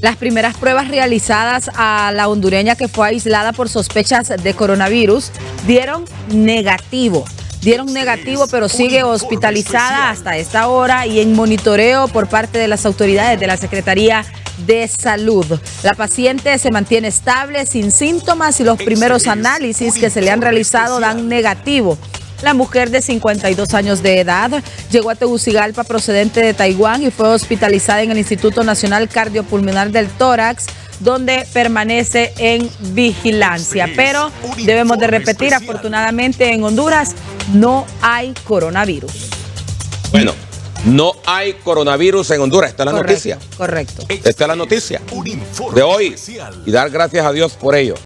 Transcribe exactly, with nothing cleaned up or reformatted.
Las primeras pruebas realizadas a la hondureña que fue aislada por sospechas de coronavirus dieron negativo. Dieron negativo, pero sigue hospitalizada hasta esta hora y en monitoreo por parte de las autoridades de la Secretaría de Salud. La paciente se mantiene estable, sin síntomas, y los primeros análisis que se le han realizado dan negativo. La mujer de cincuenta y dos años de edad llegó a Tegucigalpa procedente de Taiwán y fue hospitalizada en el Instituto Nacional Cardiopulmonar del Tórax, donde permanece en vigilancia. Pero debemos de repetir, afortunadamente en Honduras no hay coronavirus. Bueno, no hay coronavirus en Honduras. Esta es la Correcto, noticia. Correcto. Esta es la noticia de hoy y dar gracias a Dios por ello.